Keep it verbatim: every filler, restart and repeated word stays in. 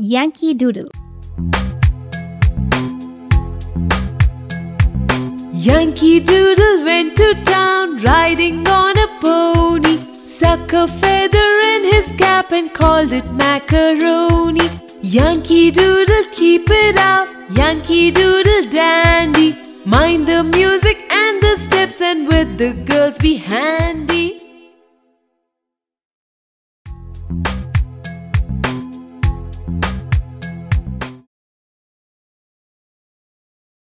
Yankee Doodle. Yankee Doodle went to town riding on a pony. Stuck a feather in his cap and called it macaroni. Yankee Doodle, keep it up, Yankee Doodle dandy. Mind the music and the steps, and with the girls be handy.